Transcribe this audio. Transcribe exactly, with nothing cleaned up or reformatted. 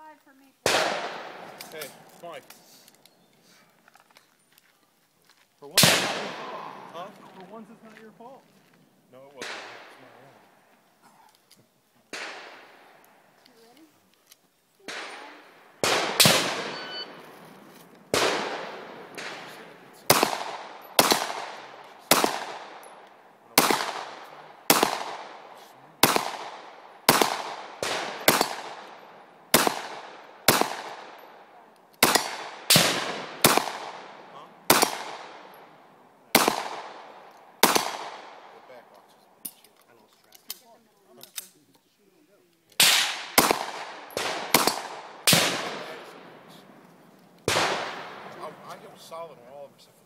five for me, please. Okay, Mike. For once, it's not your fault. Huh? For once, it's not your fault. No, it wasn't. It's my own. You ready? Stand by. I, I was solid on all of them except for